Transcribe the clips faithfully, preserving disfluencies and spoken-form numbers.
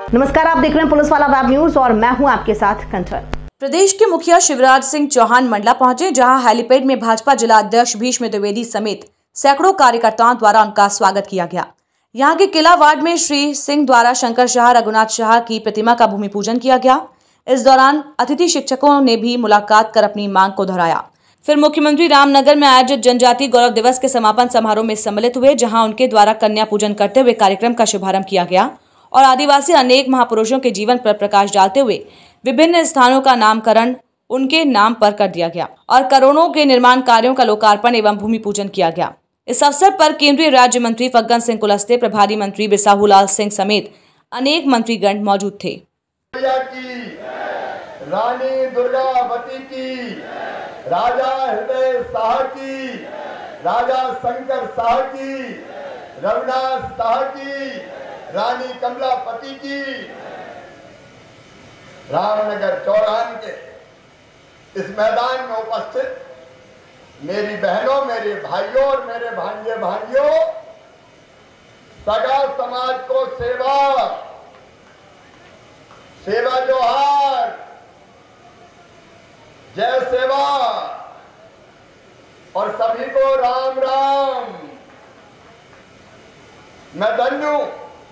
नमस्कार, आप देख रहे हैं पुलिस वाला वेब न्यूज और मैं हूं आपके साथ कंचन। प्रदेश के मुखिया शिवराज सिंह चौहान मंडला पहुंचे, जहां हेलीपैड में भाजपा जिला अध्यक्ष भीष्म द्विवेदी समेत सैकड़ों कार्यकर्ताओं द्वारा उनका स्वागत किया गया। यहां के किला वार्ड में श्री सिंह द्वारा शंकर शाह रघुनाथ शाह की प्रतिमा का भूमि पूजन किया गया। इस दौरान अतिथि शिक्षकों ने भी मुलाकात कर अपनी मांग को दोहराया। फिर मुख्यमंत्री रामनगर में आयोजित जनजातीय गौरव दिवस के समापन समारोह में सम्मिलित हुए, जहां उनके द्वारा कन्या पूजन करते हुए कार्यक्रम का शुभारंभ किया गया और आदिवासी अनेक महापुरुषों के जीवन पर प्रकाश डालते हुए विभिन्न स्थानों का नामकरण उनके नाम पर कर दिया गया और करोड़ों के निर्माण कार्यों का लोकार्पण एवं भूमि पूजन किया गया। इस अवसर पर केंद्रीय राज्य मंत्री फग्गन सिंह कुलस्ते, प्रभारी मंत्री बिसाहूलाल सिंह समेत अनेक मंत्रीगण मौजूद थे। रानी दुर्गावती की, राजा हृदय शाह की, राजा शंकर शाह की, रघुनाथ शाह की, रानी कमलापति की, रामनगर चौरान के इस मैदान में उपस्थित मेरी बहनों, मेरे भाइयों और मेरे भांजे भांजियों, सगा समाज को सेवा सेवा जोहार, जय सेवा और सभी को राम राम। मैं धन्य हूं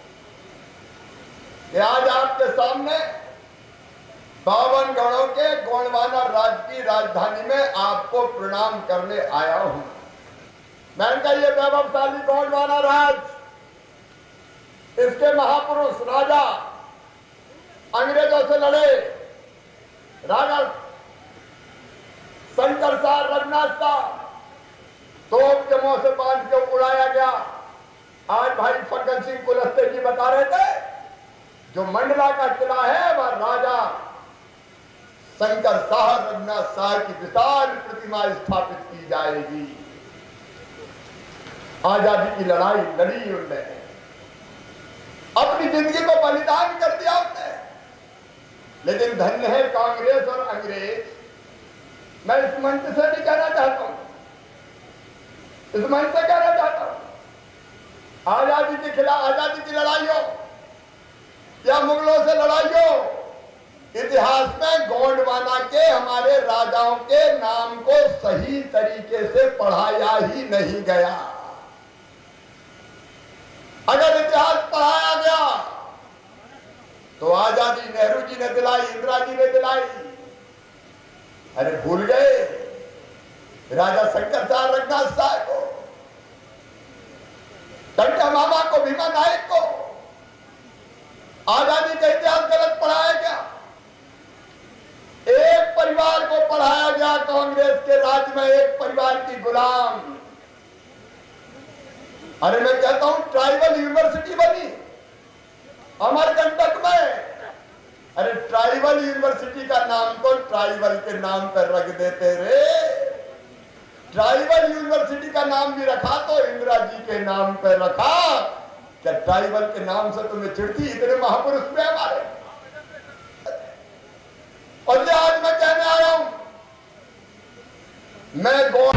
कि आज आपके सामने बावन गढ़ों के गोंडवाना राज्य की राजधानी में आपको प्रणाम करने आया हूं। मैंने कहा ये वैभवशाली गोंडवाना राज्य, इसके महापुरुष राजा अंग्रेजों से लड़े, राजा शंकर शाह रघुनाथ शाह तोप के मुंह से बांध के उड़ाया गया। आज भाई फग्गन सिंह कुलस्ते जी बता रहे थे, जो मंडला का किला है वह राजा शंकर शाह रघुनाथ शाह की विशाल प्रतिमा स्थापित की जाएगी। आजादी की लड़ाई लड़ी उनने, अपनी जिंदगी को बलिदान कर दिया उनने। लेकिन धन्य है कांग्रेस और अंग्रेज। मैं इस मंच से भी कहना चाहता हूं, इस मंच से कहना चाहता हूं, आजादी के खिलाफ, आजादी की लड़ाई हो या मुगलों से लड़ाई हो, इतिहास में गोंडवाना के हमारे राजाओं के नाम को सही तरीके से पढ़ाया ही नहीं गया। अगर इतिहास पढ़ाया गया तो आजादी नेहरू जी ने दिलाई, इंदिरा जी ने दिलाई। अरे भूल गए राजा शंकर शाह रघुनाथ शाह को, टंटा मामा को, भीमा नायक को। आजादी का इतिहास गलत पढ़ाया गया। एक परिवार को पढ़ाया गया कांग्रेस के राज में, एक परिवार की गुलाम। अरे मैं कहता हूं ट्राइबल यूनिवर्सिटी बनी अमरकंटक में। अरे ट्राइबल यूनिवर्सिटी का नाम तो ट्राइबल के नाम पर रख देते रे। ट्राइबल यूनिवर्सिटी का नाम भी रखा तो इंदिरा जी के नाम पर रखा। क्या ट्राइबल के नाम से तुम्हें चिढ़ती? इतने महापुरुष में हमारे। और ये आज मैं कहने आया हूं, मैं गौ